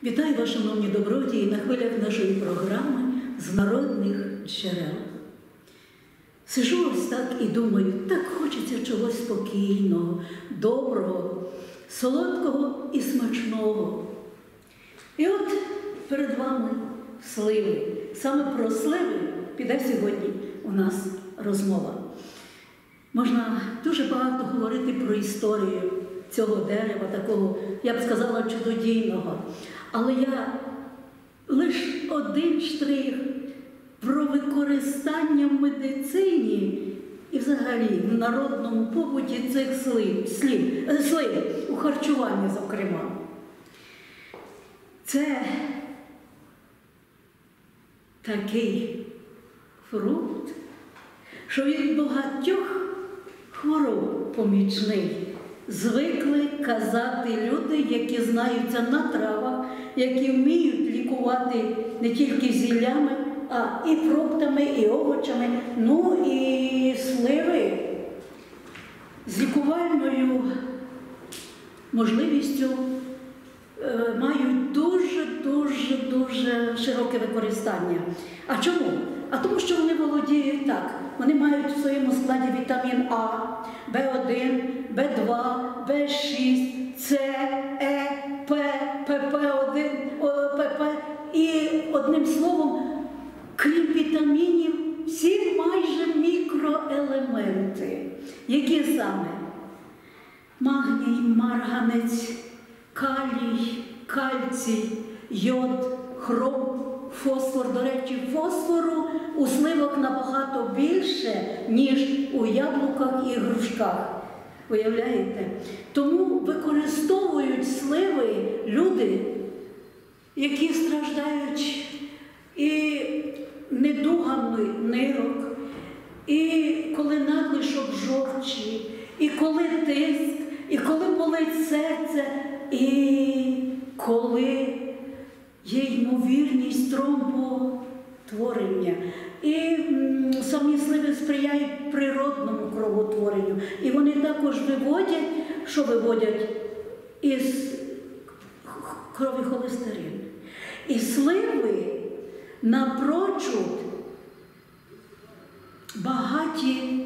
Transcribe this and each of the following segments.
Вітаю вас, шановні добродії, на хвилях нашої програми «З народних джерел». Сижу ось так і думаю, так хочеться чогось спокійного, доброго, солодкого і смачного. І от перед вами сливи. Саме про сливи піде сьогодні у нас розмова. Можна дуже багато говорити про історію цього дерева, такого, я б сказала, чудодійного. Але я лише один штрих про використання в медицині і взагалі в народному побуті цих слив, у харчуванні, зокрема. Це такий фрукт, що від багатьох хвороб помічний. Звикли казати люди, які знаються на травах, які вміють лікувати не тільки зіллями, а і фруктами, і овочами, ну і сливи з лікувальною можливістю мають дуже широке використання. А чому? А тому, що вони володіють так. Вони мають в своєму складі вітамін А, В1, В2, В6, С, Е, П, ПП1, ПП. І одним словом, крім вітамінів, всі майже мікроелементи. Які саме? Магній, марганець, калій, кальцій, йод, хром, фосфор. До речі, фосфору у сливах набагато більше, ніж у яблуках і грушках. Уявляєте? Тому використовують сливи люди, які страждають і недугами нирок, і коли надлишок жовчі, і коли тиск, і коли болить серце, і коли є ймовірність тромботворення. І самі сливи сприяють природному кровотворенню. І вони також виводять, що виводять із крові холестерин. І сливи напрочуд багаті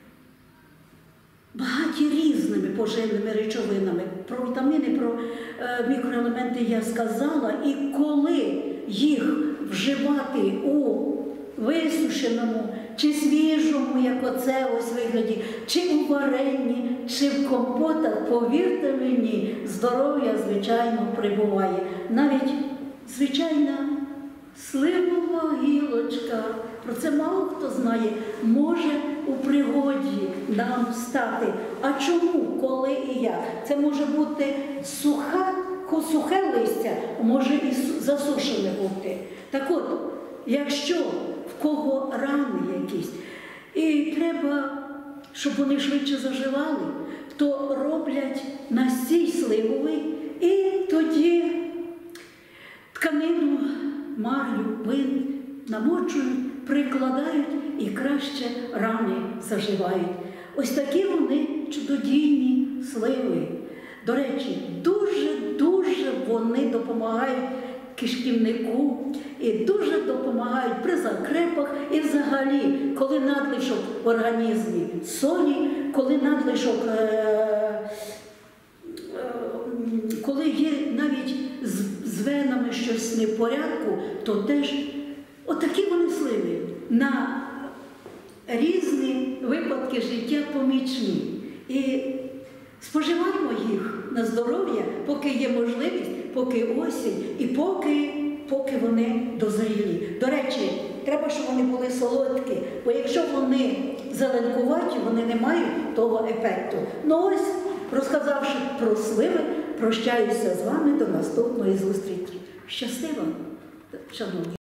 різними поживними речовинами. Про вітаміни, про мікроелементи я сказала. І коли їх вживати у висушеному чи свіжому, як оце ось вигляді, чи у варенні, чи в компотах, повірте мені, здоров'я, звичайно, прибуває. Навіть звичайна сливова гілочка, про це мало хто знає, може у пригоді нам стати. А чому, коли і як? Це може бути сухе листя, може і засушене бути. Так от, якщо в кого рани якісь, і треба, щоб вони швидше заживали, то роблять настій сливовий, і тоді тканину, марлю, бинт намочують, прикладають і краще рани заживають. Ось такі вони чудодійні сливи. До речі, дуже вони допомагають кишківнику і дуже допомагають при закрепах і взагалі, коли надлишок в організмі солі, коли надлишок, коли є навіть з венами щось не в порядку, то теж отакі вони сливи на різні випадки життя помічні. І споживаємо їх на здоров'я, поки є можливість, поки осінь і поки вони дозрілі. До речі, треба, щоб вони були солодкі, бо якщо вони зеленкуваті, вони не мають того ефекту. Ну ось, розказавши про сливи, прощаюся з вами до наступної зустрічі. Щасти вам, шановні!